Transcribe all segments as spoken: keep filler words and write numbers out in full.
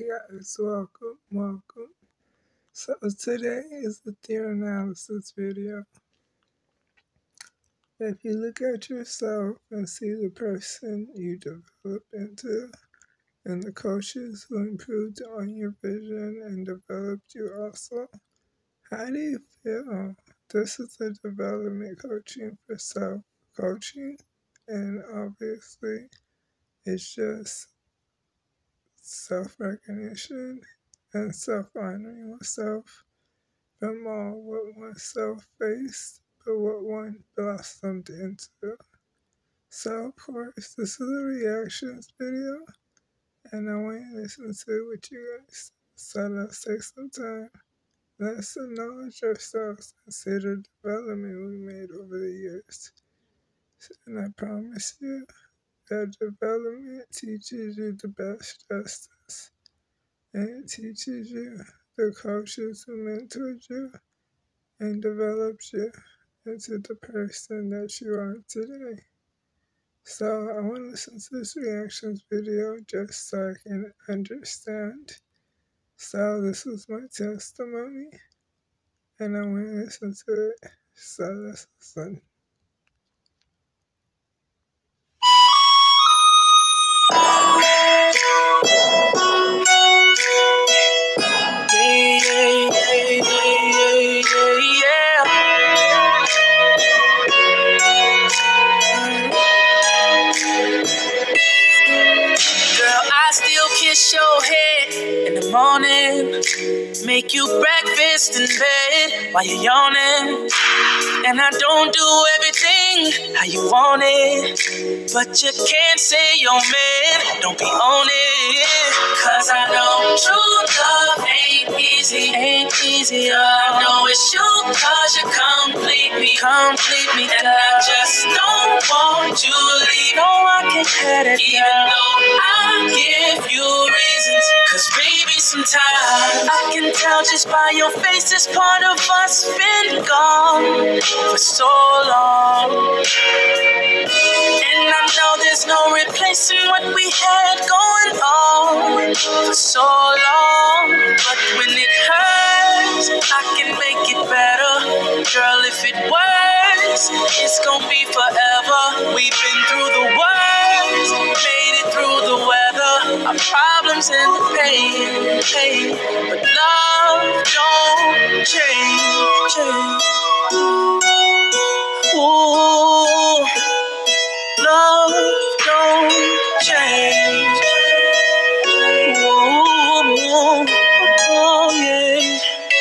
guys, welcome, welcome. So today is the theory analysis video. If you look at yourself and see the person you develop into and the coaches who improved on your vision and developed you also, how do you feel? This is a development coaching for self-coaching, and obviously it's just self-recognition and self-honoring oneself from all what oneself faced, but what one blossomed into. So, of course, this is a reactions video, and I want you to listen to it with you guys. So let's take some time. Let's acknowledge ourselves and see the development we made over the years. And I promise you that development teaches you the best justice. And it teaches you the coaches who mentored you and developed you into the person that you are today. So I want to listen to this reactions video just so I can understand. So this is my testimony, and I want to listen to it. So let's listen. Kiss your head in the morning, make you breakfast in bed while you're yawning. And I don't do everything how you want it, but you can't say you're mad, don't be on it. Cause I know true love ain't easy, ain't easy. I know it's you cause you complete me, complete me. And I just don't want you to leave. No, I can't let it go. Even though I give you reasons, cause baby sometimes I can tell just by your face this part of us been gone for so long. And I know there's no replacing what we had going on for so long. But when it hurts, I can make it better. Girl, if it works, it's gonna be forever. We've been through the worst, made it through the weather, our problems and the pain, pain. But love don't change, change. Ooh, love don't change. Ooh, oh yeah.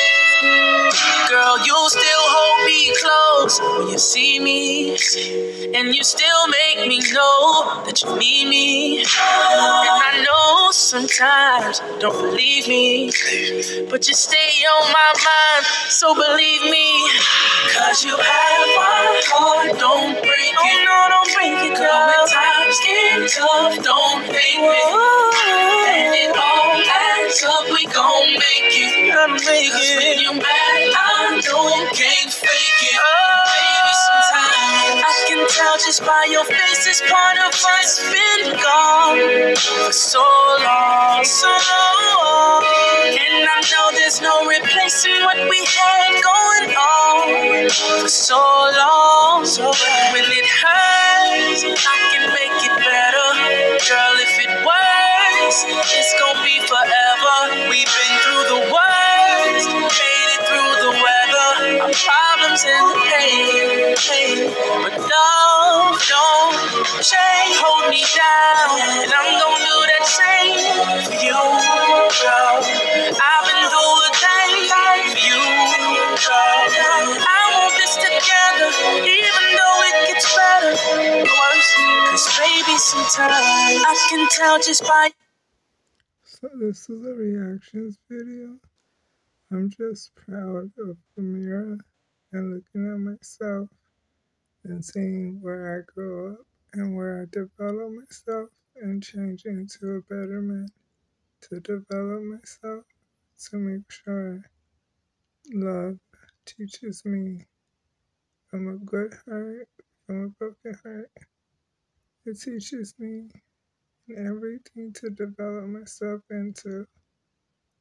Girl, you still hold me close when you see me, and you still make me know that you need me. And I know sometimes you don't believe me, but you stay on my mind, so believe me. Cause you have my heart, don't break it. Oh no, don't break it, girl. When times get tough, don't hate me. And it all adds up, we gon' make it. Gonna make Cause it. When you mad, I don't can't fake it. Oh, baby, sometimes I can tell just by your face this part of us been gone for so long, so long. And I know there's no replacing what we had going on for so long. So when it hurts, I can make it better. Girl, if it works, it's gonna be forever. We've been through the worst, made it through the weather, our problems and the pain, pain. But love don't change, hold me down, and I'm gonna do that same for you, girl. I've been through a thing for you, girl. I want this together, even though it gets better, worse. Cause baby, sometimes I can tell just by. So this is a reactions video. I'm just proud of the mirror and looking at myself and seeing where I grew up and where I developed myself and change into a better man to develop myself, to make sure love teaches me from a good heart, from a broken heart. It teaches me everything to develop myself into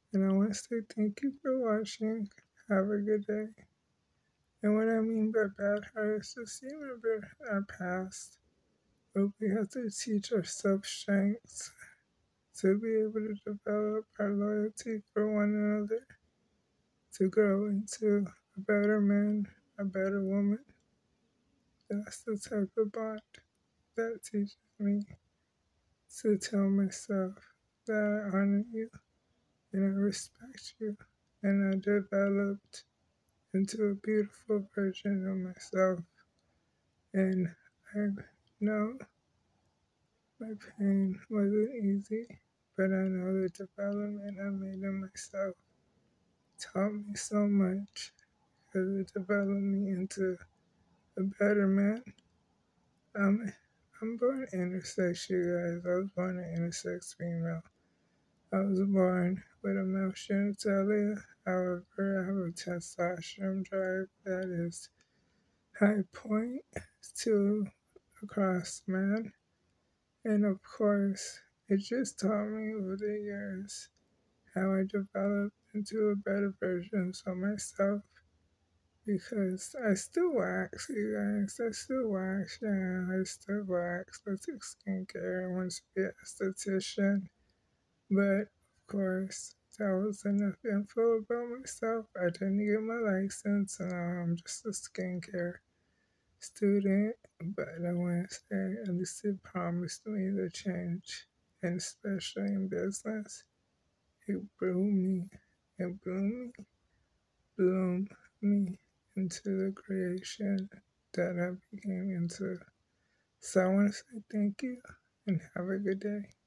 And I want to say thank you for watching. Have a good day. And what I mean by bad habits is just remember our past, but we have to teach ourselves strengths to be able to develop our loyalty for one another, to grow into a better man, a better woman. That's the type of bond that teaches me to tell myself that I honor you and I respect you, and I developed into a beautiful version of myself. And I know my pain wasn't easy, but I know the development I made in myself taught me so much because it developed me into a better man. I'm, I'm born intersex, you guys. I was born an intersex female. I was born with a male genitalia. However, I have a testosterone drive that is high point to a cross man. And of course, it just taught me over the years how I developed into a better version of myself. Because I still wax, you guys. I still wax, yeah. I still wax. I took skincare. I want to be an esthetician. But, of course, that was enough info about myself. I didn't get my license, and now I'm just a skincare student. But I want to say, at least it promised me the change. And especially in business, it blew me. It blew me. Bloomed me into the creation that I became into. So I want to say thank you and have a good day.